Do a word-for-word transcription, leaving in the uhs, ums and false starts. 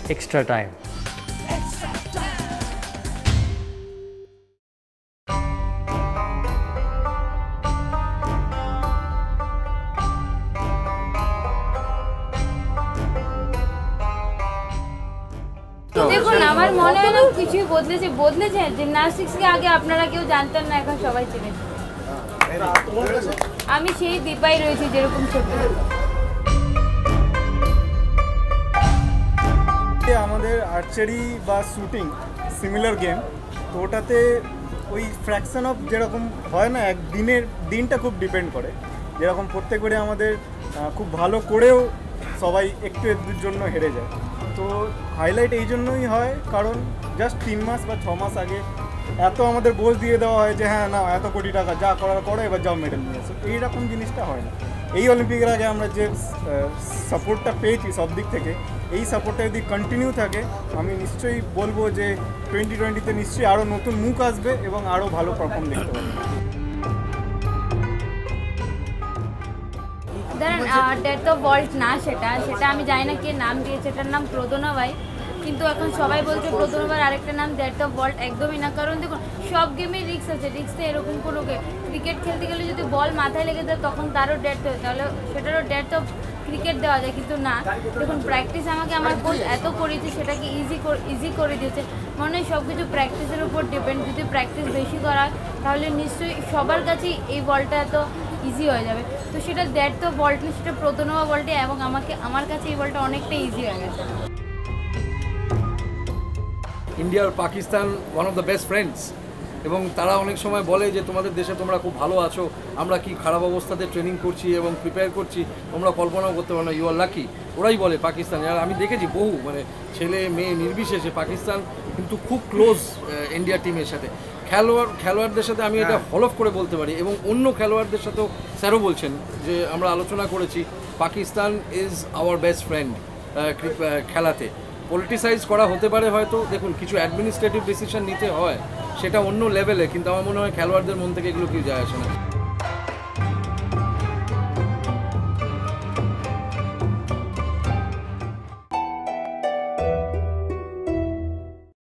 extra time. দেখুন আমার মনে হয় না কিছুই বদলেছে বদলেছে জিমন্যাস্টিক্সকে আগে আপনারা কেউ জানতেন না এখন সবাই চেনে আমি সেই দীপাই রয়েছি যেরকম ছোট আমাদের আর্চারি বা শুটিং সিমিলার গেম তো ওটাতে ওই ফ্র্যাকশন অফ যেরকম হয় না এক দিনের দিনটা খুব ডিপেন্ড করে যেরকম প্রত্যেকবারে আমাদের খুব ভালো করেও সবাই একটু একটুর জন্য হেরে যায় তো হাইলাইট এই জন্যই হয় কারণ জাস্ট তিন মাস বা ছ মাস আগে এত আমাদের বোঝ দিয়ে দেওয়া হয় যে হ্যাঁ না এত কোটি টাকা যা করার করো এবার যাও মেডেল নিয়ে আসো এইরকম জিনিসটা হয় না এই অলিম্পিকের আগে আমরা যে সাপোর্টটা পেয়েছি সব দিক থেকে এই সাপোর্টটা যদি কন্টিনিউ থাকে আমি নিশ্চয়ই বলবো যে টোয়েন্টি টোয়েন্টিতে নিশ্চয়ই আরও নতুন মুখ আসবে এবং আরও ভালো পারফর্ম দেখতে পাবো ধরেন ডেথ অফ ওয়ার্ল্ড না সেটা সেটা আমি জানি না কে নাম দিয়েছে এটার নাম প্রদনাবাই কিন্তু এখন সবাই বলছে প্রদনাবার আরেকটা নাম ডেথ অফ ওয়ার্ল্ড একদমই না কারণ দেখুন সব গেমেই রিস্ক আছে রিস্কে এরকম কোনো ক্রিকেট খেলতে গেলে যদি বল মাথায় লেগে যায় তখন তারও ডেথ হয় তাহলে সেটারও ডেথ অফ ক্রিকেট দেওয়া যায় কিন্তু না দেখুন প্র্যাকটিস আমাকে আমার কোচ এত করেছে সেটাকে ইজি ইজি করে দিয়েছে মনে হয় সব কিছু প্র্যাকটিসের উপর ডিপেন্ড যদি প্র্যাকটিস বেশি করা তাহলে নিশ্চয়ই সবার কাছেই এই বলটা এত ইজি হয়ে যাবে তো সেটা দ্যাট তো বলটা সেটা প্রথমা বলটা এবং আমাকে আমার কাছে এই বলটা অনেকটা ইজি হয়ে গেছে ইন্ডিয়া আর Pakistan one of the best friends এবং তারা অনেক সময় বলে যে তোমাদের দেশে তোমরা খুব ভালো আছো আমরা কি খারাপ অবস্থাতে ট্রেনিং করছি এবং প্রিপেয়ার করছি তোমরা কল্পনাও করতে পারো না ইউ আর লাকি ওরাই বলে পাকিস্তান আর আমি দেখেছি বহু মানে ছেলে মেয়ে নির্বিশেষে পাকিস্তান কিন্তু খুব ক্লোজ ইন্ডিয়া টিমের সাথে খেলোয়াড় খেলোয়াড়দের সাথে আমি এটা হলফ করে বলতে পারি এবং অন্য খেলোয়াড়দের সাথেও স্যারও বলছেন যে আমরা আলোচনা করেছি Pakistan is our best friend খেলাতে পলিটিসাইজ করা হতে পারে হয়তো দেখুন কিছু অ্যাডমিনিস্ট্রেটিভ ডিসিশন নিতে হয় সেটা অন্য লেভেলে কিন্তু আমার মনে হয় খেলোয়াড়দের মন থেকে এগুলো কি যায় আসে না